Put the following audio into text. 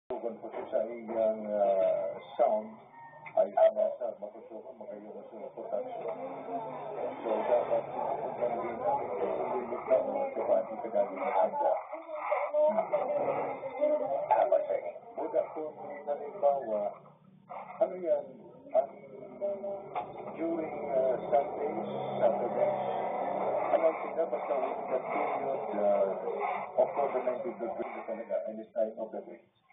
tugon po siya sa iyang sound ay nasa matutukan magayon sa production. So, dapat kung din namin ulilit na o sabati ka dahil na sanda. Buda po halimbawa, ano yan, during Sundays, Saturdays, ano sila basta with the period October 19 to 20 talaga, any time of the week.